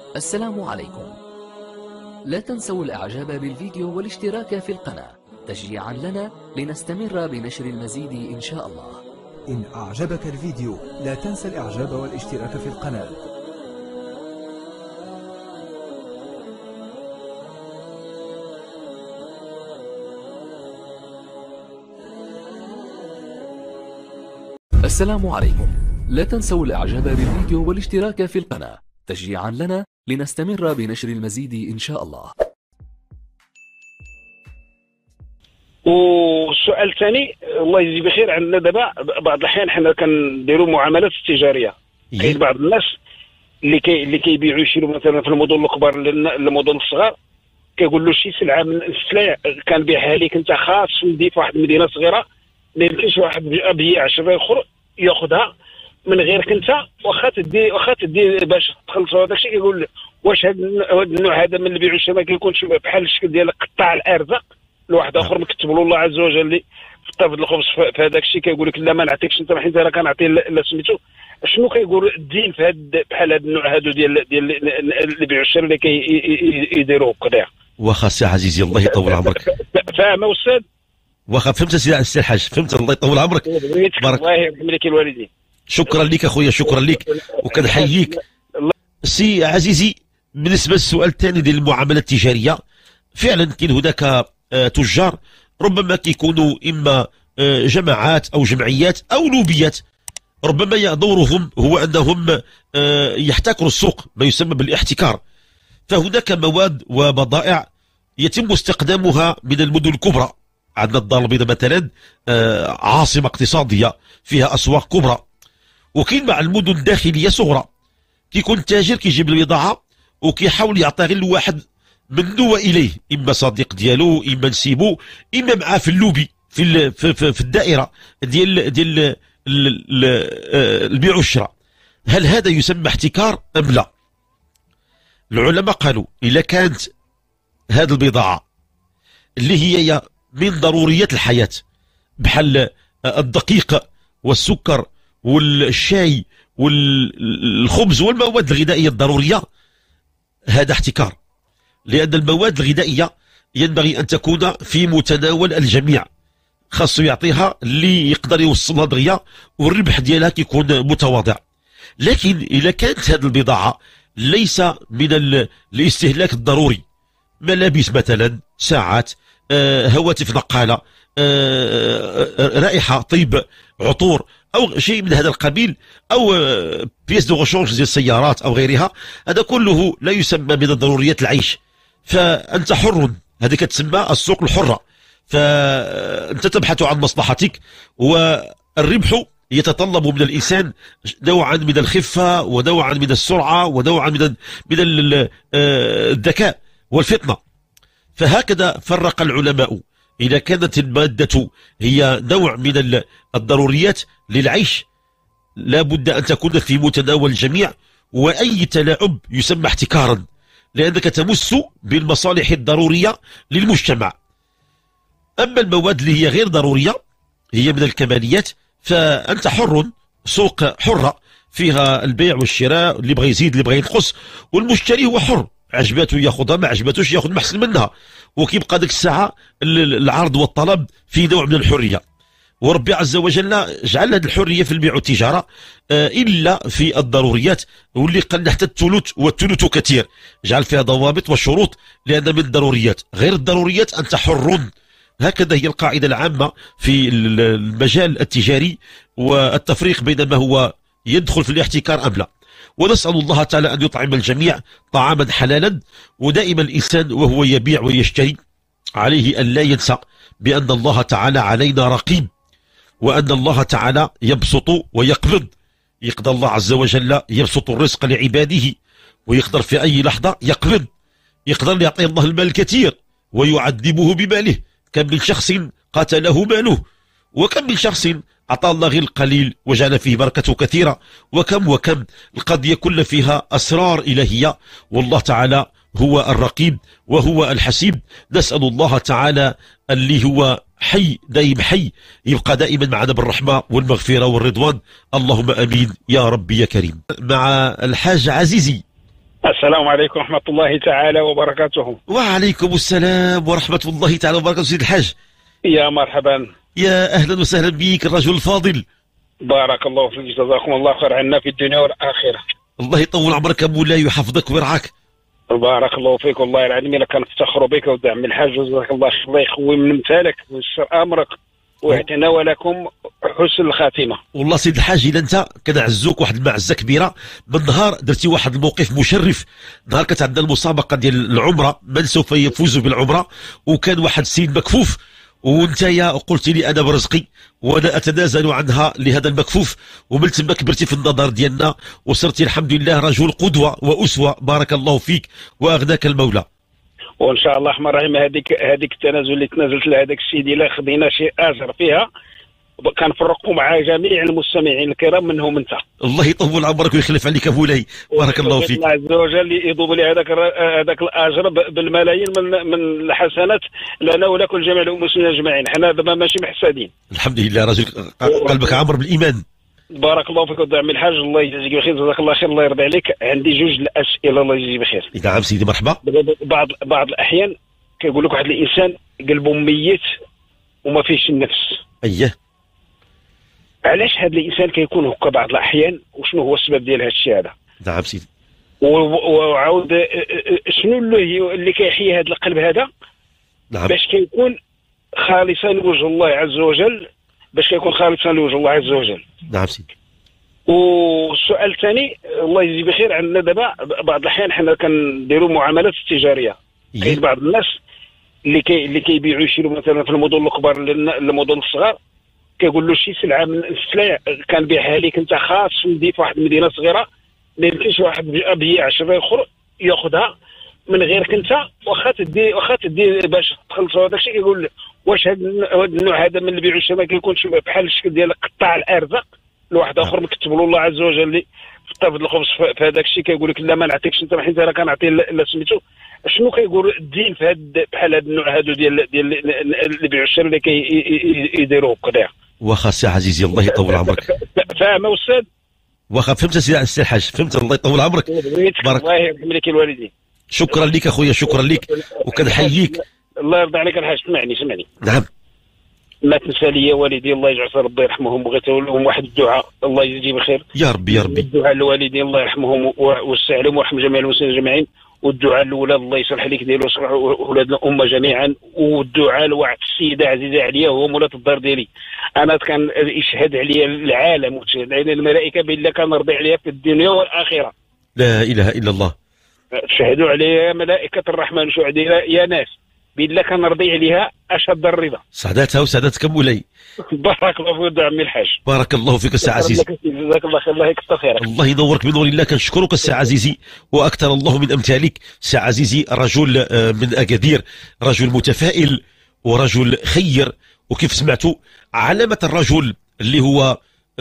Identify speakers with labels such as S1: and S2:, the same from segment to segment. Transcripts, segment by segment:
S1: السلام عليكم. لا تنسوا الإعجاب بالفيديو والاشتراك في القناة تشجيعا لنا لنستمر بنشر المزيد إن شاء الله.
S2: إن أعجبك الفيديو لا تنسى الإعجاب والاشتراك في القناة.
S1: السلام عليكم. لا تنسوا الإعجاب بالفيديو والاشتراك في القناة تشجيعا لنا لنستمر بنشر المزيد إن شاء الله.
S3: والسؤال الثاني الله يجزي بخير، عندنا دابا بعض الأحيان حنا كنديروا معاملات تجارية. كاين بعض الناس اللي كيبيعوا يشيروا مثلا في المدن الكبار للمدن الصغار، كيقول له شي سلعة من السلع كنبيعها لك انت خاص في واحد المدينة صغيرة، ما يمكنش واحد بياع شري اخر ياخذها من غيرك انت، واخا تدي باش تخلصوا هذاك الشيء. كيقول واش هذا النوع هذا من البيع والشراء ما كيكونش بحال الشكل ديال قطاع الارزاق لواحد اخر مكتب له الله عز وجل اللي في طابد الخبز في هذاك الشيء، كيقول لك لا ما نعطيكش انت حيت انا كنعطي لا سميتو. شنو كيقول الدين في هذا بحال هذا النوع هادو ديال البيع والشراء اللي كيديروه كذا؟
S4: واخا سي عزيزي الله يطول عمرك.
S3: فاهم استاذ؟ واخا
S4: فهمت سي الحاج، فهمت الله يطول عمرك.
S3: بارك الله يرحم لك الوالدين.
S4: شكرا لك اخويا، شكرا لك وكنحييك. سي عزيزي بالنسبه للسؤال الثاني ديال المعاملات التجاريه، فعلا كاين هناك تجار ربما كيكونوا اما جماعات او جمعيات او لوبيات، ربما دورهم هو انهم يحتكروا السوق، ما يسمى بالاحتكار. فهناك مواد وبضائع يتم استخدامها من المدن الكبرى. عندنا الدار البيضاء مثلا عاصمه اقتصاديه فيها اسواق كبرى، وكاين مع المدن الداخليه صغرى كيكون التاجر كيجيب البضاعه وكيحاول يعطي غير لواحد منه واليه، اما صديق ديالو اما نسيبو اما معاه في اللوبي في الدائره ديال البيع والشراء. هل هذا يسمى احتكار ام لا؟ العلماء قالوا اذا كانت هذه البضاعه اللي هي من ضروريات الحياه بحال الدقيق والسكر والشاي والخبز والمواد الغذائيه الضروريه، هذا احتكار، لأن المواد الغذائية ينبغي أن تكون في متناول الجميع، خاصو يعطيها اللي يقدر يوصلها دغيا والربح ديالها كيكون متواضع. لكن إذا كانت هذه البضاعة ليس من الاستهلاك الضروري، ملابس مثلا، ساعات، هواتف نقالة، رائحة، طيب، عطور أو شيء من هذا القبيل، أو بيس دو غشونج ديال السيارات أو غيرها، هذا كله لا يسمى من ضروريات العيش. فأنت حر، هذه كتسمى السوق الحرة، فأنت تبحث عن مصلحتك، والربح يتطلب من الإنسان نوعا من الخفة ونوعا من السرعة ونوعا من الذكاء والفطنة. فهكذا فرق العلماء، إذا كانت المادة هي نوع من الضروريات للعيش لا بد أن تكون في متناول الجميع، وأي تلاعب يسمى احتكارا، لأنك تمس بالمصالح الضرورية للمجتمع. أما المواد اللي هي غير ضرورية هي من الكماليات، فأنت حر، سوق حرة فيها البيع والشراء، اللي بغى يزيد اللي بغى ينقص، والمشتري هو حر، عجباته ياخذها، ما عجباتوش ياخذ محسن منها، وكيبقى ديك الساعة العرض والطلب في نوع من الحرية. وربي عز وجل جعل هذه الحرية في البيع والتجارة إلا في الضروريات، واللي قال حتى الثلث، والثلث كثير، جعل فيها ضوابط وشروط، لأن من الضروريات. غير الضروريات أنت حر. هكذا هي القاعدة العامة في المجال التجاري، والتفريق بين ما هو يدخل في الاحتكار أم لا. ونسأل الله تعالى أن يطعم الجميع طعاما حلالا. ودائما الإنسان وهو يبيع ويشتري عليه أن لا ينسى بأن الله تعالى علينا رقيب، وأن الله تعالى يبسط ويقبض. يقدر الله عز وجل يبسط الرزق لعباده، ويقدر في أي لحظة يقبض. يقدر يعطي الله المال الكثير ويعذبه بماله. كم من شخص قتله ماله، وكم من شخص أعطى الله غير القليل وجعل فيه بركته كثيرة، وكم القضية كل فيها أسرار إلهية، والله تعالى هو الرقيب وهو الحسيب. نسأل الله تعالى اللي هو حي دائم حي يبقى دائما معنا بالرحمة والمغفرة والرضوان، اللهم أمين يا ربي يا كريم. مع الحاج عزيزي.
S3: السلام عليكم ورحمة الله تعالى وبركاته.
S4: وعليكم السلام ورحمة الله تعالى وبركاته سيد الحاج.
S3: يا مرحبا.
S4: يا أهلا وسهلا بك الرجل الفاضل.
S3: بارك الله فيك، جزاكم الله خير عنا في الدنيا والآخرة.
S4: الله يطول عمرك مولاي ويحفظك ويرعاك.
S3: بارك الله فيك، والله العظيم الا كنفتخروا بك ودعم الحاج، جزاك الله خير، الله يخوي من امثالك ويسر امرك ويعطينا ولكم حسن الخاتمه. والله
S4: سيد الحاج الا انت كنعزوك واحد المعزه كبيره، من نهار درتي واحد الموقف مشرف، نهار كانت عندنا المسابقه ديال العمره، من سوف يفوز بالعمره، وكان واحد السيد مكفوف، وانت يا قلت لي انا برزقي وانا اتنازل عنها لهذا المكفوف، ومن تما كبرتي في النظر ديالنا وصرتي الحمد لله رجل قدوه واسوه، بارك الله فيك واغناك المولى.
S3: وان شاء الله الرحمن الرحيم هذيك التنازل اللي تنازلت لهذاك السيد الا خدينا شي اجر فيها كنفرقوا مع جميع المستمعين الكرام منهم انت.
S4: الله يطول عمرك ويخلف عليك مولاي، بارك الله فيك.
S3: الله عز وجل يضوب لي هذاك الاجر بالملايين من الحسنات لنا ولكل جميع المسلمين اجمعين، حنا دابا ماشي محسدين.
S4: الحمد لله راجل قلبك عامر بالايمان.
S3: بارك الله فيك ودعم الحاج، الله يجزيك بخير، جزاك الله خير، الله يرضي عليك. عندي جوج الاسئله، الله يجزيك بخير.
S4: نعم سيدي مرحبا.
S3: بعض الاحيان كيقول لك واحد الانسان قلبه ميت وما فيهش النفس.
S4: اييه.
S3: علاش هذا الانسان كيكون هكا بعض الاحيان، وشنو هو السبب ديال هذا الشيء هذا؟
S4: نعم سيدي.
S3: وعاود شنو اللي كيحيي هذا القلب هذا؟
S4: نعم.
S3: باش كيكون خالصا لوجه الله عز وجل، عز وجل.
S4: نعم سيدي.
S3: والسؤال الثاني، الله يجزي بخير، عندنا دابا بعض الاحيان حنا كنديروا معاملات تجاريه. كاين بعض الناس اللي كيبيعوا يشيروا مثلا في المدن الكبار للمدن الصغار، كيقول له شي سلعه من السلع كنبيعها لك انت خاص ندي في واحد المدينه صغيره، ما يمكنش واحد بيع شري اخر ياخذها من غيرك انت، واخا تدي باش تخلصوا هذاك الشيء. كيقول واش هذا النوع هذا من البيع والشراء ما كيكونش بحال الشكل ديال قطاع الارزاق لواحد اخر مكتب له الله عز وجل اللي طابد الخبز في هذاك الشيء، كيقول لك لا ما نعطيكش انت حيت انا كنعطي لا سميتو. شنو كيقول الدين في هذا بحال هذا النوع هذو ديال البيع والشراء اللي كيديروه كذا؟
S4: واخا سي عزيزي الله يطول عمرك.
S3: فاهم استاذ؟ واخا
S4: فهمت سي الحاج، فهمت، الله يطول عمرك.
S3: بارك الله يرحم لك الوالدين.
S4: شكرا لك اخويا، شكرا لك وكنحييك.
S3: الله يرضى عليك الحاج، سمعني.
S4: نعم.
S3: ما تنسى لي والدي الله يجعل ربي يرحمهم، بغيت نقول لهم واحد الدعاء، الله يجزي بخير.
S4: يا ربي يا ربي.
S3: الدعاء للوالدين الله يرحمهم ويوسع عليهم ويرحم جميع المسلمين اجمعين، والدعاء للولاد الله يصلح لك ديالو ولاد الامه جميعا، والدعاء لواحد السيده عزيزه عليا وهو مولاة الدار ديالي. انا كان يشهد عليا العالم وتشهد علينا الملائكه بان كنرضي عليها في الدنيا والاخره.
S4: لا اله الا الله.
S3: تشهدوا عليها ملائكه الرحمن شهداء يا ناس بالله كنرضي عليها اشد الرضا.
S4: سعداتها وسعداتك مولاي.
S3: بارك الله فيك عمي الحاج.
S4: بارك الله فيك السي عزيزي.
S3: جزاك الله خير، الله يكثر خيرك.
S4: الله ينورك بنور الله. كنشكرك السي عزيزي واكثر الله من امثالك. السي عزيزي رجل من اكادير، رجل متفائل ورجل خير، وكيف سمعتوا علامه الرجل اللي هو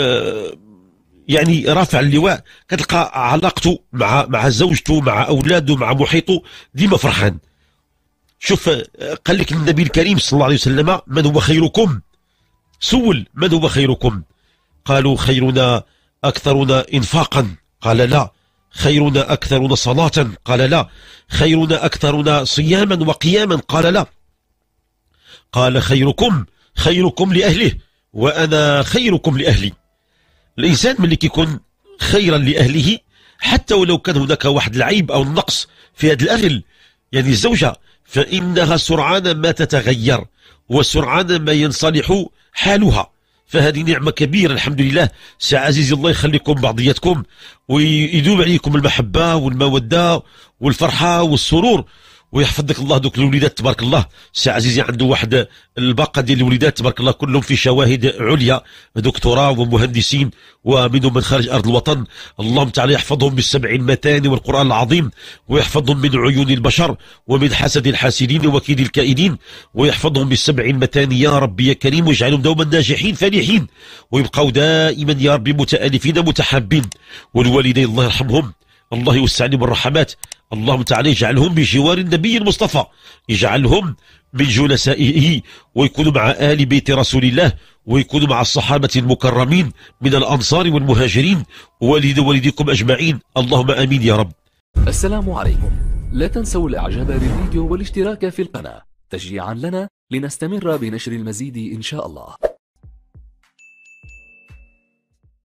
S4: يعني رافع اللواء، كتلقى علاقته مع زوجته مع اولاده مع محيطه ديما فرحان. شوف قال لك النبي الكريم صلى الله عليه وسلم من هو خيركم؟ سول من هو خيركم؟ قالوا خيرنا أكثرنا إنفاقا، قال لا. خيرنا أكثرنا صلاة، قال لا. خيرنا أكثرنا صياما وقياما، قال لا. قال خيركم لأهله وأنا خيركم لأهلي. الإنسان ملي كيكون خيرا لأهله حتى ولو كان هناك واحد العيب أو النقص في هذا الأهل، يعني الزوجة، فإنها سرعان ما تتغير وسرعان ما ينصلح حالها، فهذه نعمة كبيرة الحمد لله. سي عزيزي الله يخليكم بعضياتكم ويدوم عليكم المحبة والمودة والفرحة والسرور، ويحفظ لك الله دوك الوليدات تبارك الله. سي عزيزي عنده واحد الباقه ديال الوليدات تبارك الله كلهم في شواهد عليا، دكتوراه ومهندسين ومنهم من خارج ارض الوطن. اللهم تعالى يحفظهم بالسبع المتاني والقران العظيم، ويحفظهم من عيون البشر ومن حسد الحاسدين وكيد الكائدين، ويحفظهم بالسبع المتاني يا ربي يا كريم، ويجعلهم دوما ناجحين فالحين، ويبقوا دائما يا ربي متآلفين متحابين. والوالدين الله يرحمهم، الله يوسع عليهم الرحمات، اللهم تعالى يجعلهم بجوار النبي المصطفى، يجعلهم من جلسائه، ويكونوا مع آل بيت رسول الله، ويكونوا مع الصحابة المكرمين من الأنصار والمهاجرين، ووالد والديكم أجمعين، اللهم آمين يا رب.
S1: السلام عليكم. لا تنسوا الاعجاب بالفيديو والاشتراك في القناة تشجيعا لنا لنستمر بنشر المزيد إن شاء الله.